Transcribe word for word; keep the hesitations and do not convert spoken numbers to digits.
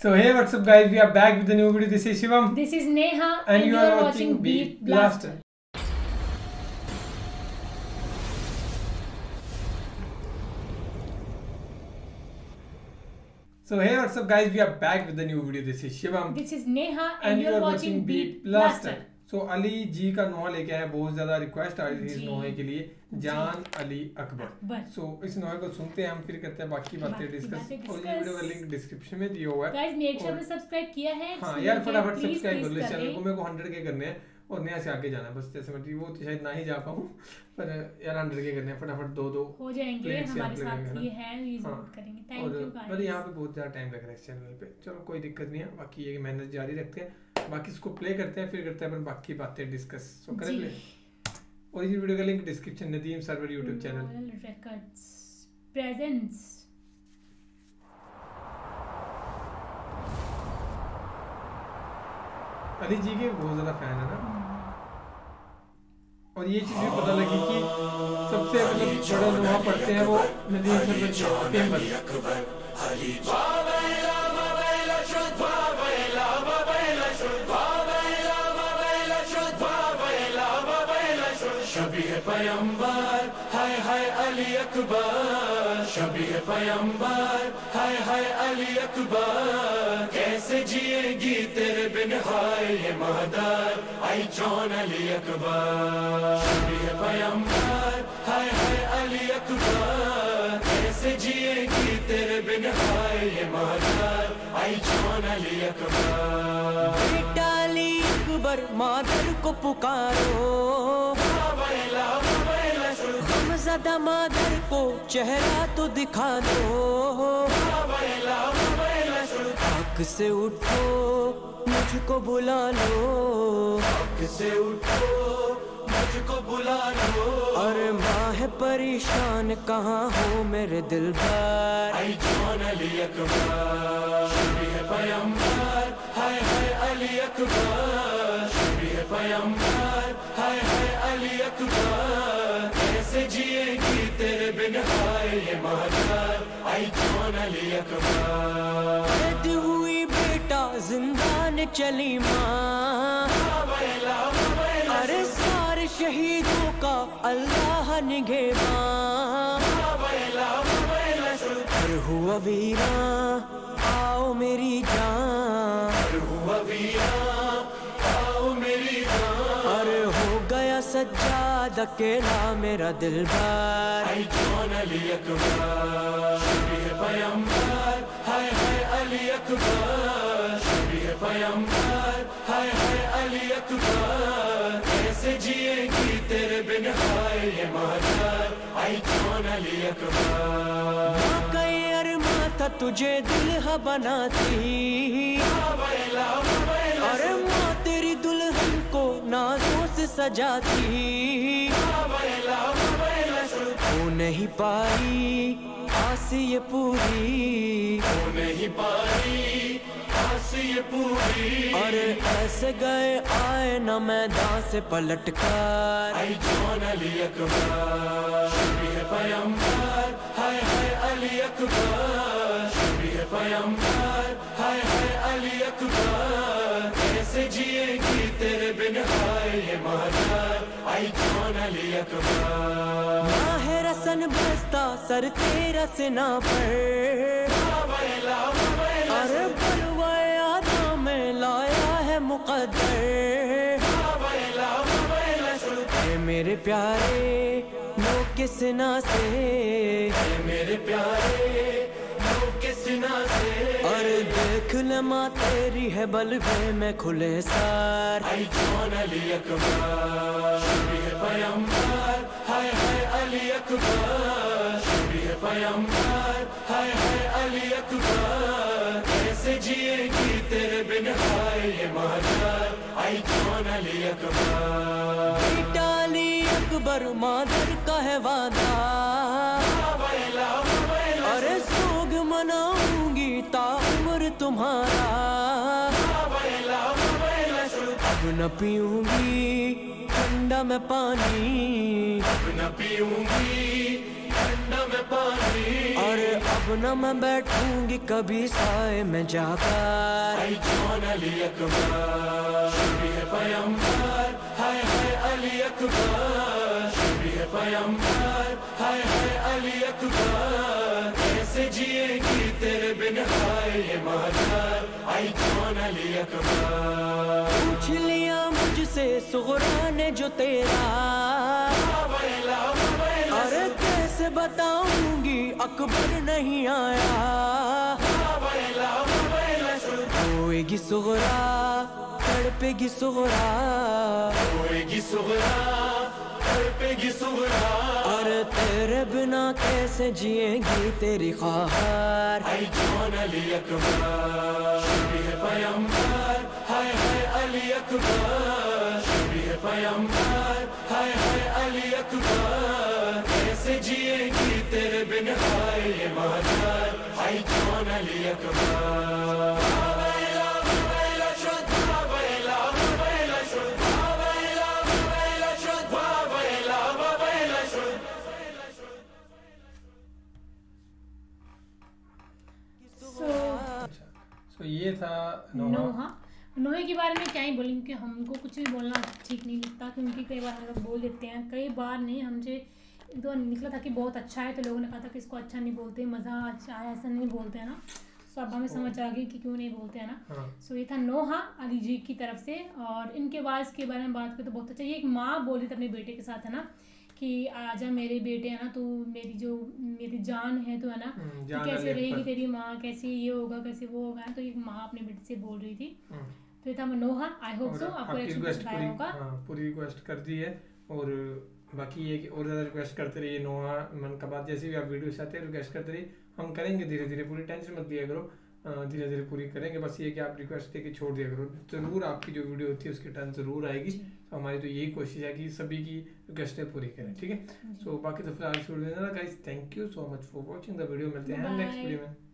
So hey, what's up guys, we are back with a new video. This is Shivam. This is Neha and, and you are watching Beat Blaster. So hey, what's up guys, we are back with a new video. This is Shivam. This is Neha and, and you are watching Beat Blaster. So Ali जी का नोहा लेके आए, बहुत ज्यादा request आ रही थी इस नोहे के लिए, जान अली अकबर. सो so, इस नोहे को सुनते हैं हम, फिर करते हैं बाकी बातें डिस्कस. और ये वीडियो का लिंक डिस्क्रिप्शन में दिया हुआ है. गाइस मेक श्योर आपने सब्सक्राइब किया है. हाँ यार फटाफट सब्सक्राइब कर लो इस चैनल को. मेरे को हंड्रेड के करने हैं और नया से आगे जाना है बस. जैसे मैं वो तो शायद ना ही जा पाऊँ, पर यार हंड्रेड के करने हैं फटाफट. दो दो हो जाएंगे हमारे साथ, ये है ये जरूर करेंगे. Thank you guys. पर यहाँ पे बहुत ज्यादा टाइम लग रहा है इस चैनल पे. चलो कोई दिक्कत नहीं है, बाकी ये मेहनत जारी रखते हैं. बाकी इसको प्ले करते हैं, फिर करते हैं अपन बाकी बातें डिस्कस. सो करें प्ले. और इस वीडियो का लिंक डिस्क्रिप्शन में Nadeem Sarwar YouTube channel records presents. Ali ji के बहुत ज्यादा फैन है ना. और ये चीज भी पता लगी कि सबसे मतलब बड़ा नोहा पढ़ते हैं वो नदीम सर्वर फेमस. शबीह पैगंबर हाय हाय अली अकबर. शबीह पैगंबर हाय हाय अली अकबर. कैसे जिएगी तेरे बिन हाय ये महदर आई जॉन अली अकबर. शबीह पैगंबर हाय हाय अली अकबर. कैसे जिएगी तेरे बिन हाय ये महदर आई जॉन अली अकबर. बेटा अली अकबर मादर को पुकारो, ज़्यादा मादर को चेहरा तो दिखा दो. हक से उठो मुझको बुला लो, हक से उठो मुझको बुला लो. और माँ है परेशान कहाँ हो मेरे दिल भर आई जॉन अली अकबर. शबीह पैगंबर हाय हाय अली अकबर. शबीह पैगंबर हाय हाय अली अकबर. कैसे जिएगी तेरे बिन हाय ये महदर आई जॉन अली अकबर. कैद हुई बेटा जिंदान चली माँ, अरे सारे शहीदों का अल्लाह निगहबान. हर हुआ वीरा आओ मेरी जान, हर हुआ वीरा आओ मेरी जान. अरे हो गया सज्जाद अकेला मेरा दिल भर आई जॉन अली अकबर. शबीह पैगंबर हाय हाय अली अकबर. शबीह पैगंबर हाय हाय अली अकबर. कैसे जिएगी तेरे बिन हाय ये महदर आई जॉन अली अकबर. कई अरमा था तुझे दुल्हा बनाती, अरे माँ तेरी दुल्हन को नाजों से सजाती. हो नहीं पाई आस ये पूरी, हो नहीं पाई आस ये पूरी. अरे ऐसे गए आए न मैदान से पलट कर आई जॉन अली अकबर. शबीह पैगंबर हाय हाय अली अकबर. शबीह पैगंबर हाय हाय अली अकबर. कैसे जिएगी तेरे बिन हाय ये महदर आई जॉन अली अकबर. माहे रसन बस्ता सर तेरा सिना पर, अरे बलवाए आदा में लाया है मुकद्दर. ए मेरे प्यारे लो के सिना से, मेरे प्यारे लो के सिना से. अरे देख ले माँ तेरी है बलवे में खुले सर आई जॉन अली अकबर. शबीह पैगंबर हाय हाय अली अकबर. शबीह पैगंबर हाय हाय अली अकबर. कैसे जिएगी तेरे बिन हाय ये महदर आई जॉन अली अकबर. बेटा अली अकबर मादर का है वादा, अरे सोग मनाऊंगी ताउम्र तुम्हारा. अब न पीऊंगी ठंडा में पानी, अब न पीऊंगी ठंडा में पानी, और अब न मैं बैठूंगी कभी साए में जाकर। आई जॉन अली अकबर, शबी है पैगंबर, हाय हाय अली अकबर, शबी है पैगंबर, हाय हाय अली अकबर, कैसे जिएगी तेरे बिन हाय ये महतर, आई जॉन अली अकबर। पूछ लिया मुझसे सुगरा ने जो तेरा, अरे कैसे बताऊंगी अकबर नहीं आया। होएगी सुगरा, तड़पेगी सुगरा, होएगी सुगरा, तड़पेगी सुगरा, और तेरे बिना कैसे जिएगी तेरी ख्वाहिर। आई जॉन अली अकबर, शबी है पैगंबर, हाय हाय अली अकबर, शबी है पैगंबर, हाय हाय अली अकबर, कैसे जिएगी तेरे बिन हाय ये महतर, आई जॉन अली अकबर। तो ये था नोहा। नोहा नोहे के बारे में क्या ही बोलेंगे कि हमको कुछ भी बोलना ठीक नहीं लगता, क्योंकि कई बार हम लोग बोल देते हैं, कई बार नहीं, हमसे एक दो निकला था कि बहुत अच्छा है तो लोगों ने कहा था कि इसको अच्छा नहीं बोलते, मज़ा अच्छा है, ऐसा नहीं बोलते हैं ना। सो अब हमें समझ आ गई कि क्यों नहीं बोलते हैं ना। हाँ। सो ये था नोहा अली जी की तरफ से। और इनके बाद के बारे में बात करें तो बहुत अच्छा, ये एक माँ बोली थी अपने बेटे के साथ है ना कि आजा मेरे बेटे है ना, तू मेरी जो मेरी जान है तो है ना, तो कैसे रहेगी तेरी माँ, कैसे ये होगा कैसे वो होगा, तो एक माँ अपने बेटे से बोल रही थी। तो ये था नोहा। आई होप सो आपको रिक्वेस्ट आया होगा। हाँ, पूरी रिक्वेस्ट कर दी है, और बाकी ये कि और ज़्यादा रिक्वेस्ट करते रहिए। नोहा मन का बात जैसे भी आप वीडियो चाहते हैं रिक्वेस्ट करते रहिए, हम करेंगे धीरे धीरे, पूरी टेंशन मत लिया करो, धीरे धीरे पूरी करेंगे। बस ये कि आप रिक्वेस्ट दे के छोड़ दिया करो, ज़रूर आपकी जो वीडियो होती है उसकी टर्न ज़रूर आएगी। तो हमारी तो यही कोशिश है कि सभी की रिक्वेस्टें पूरी करें, ठीक है। सो बाकी तो फिलहाल वीडियो में guys, thank you so much for watching the video, मिलते हैं नेक्स्ट वीडियो में।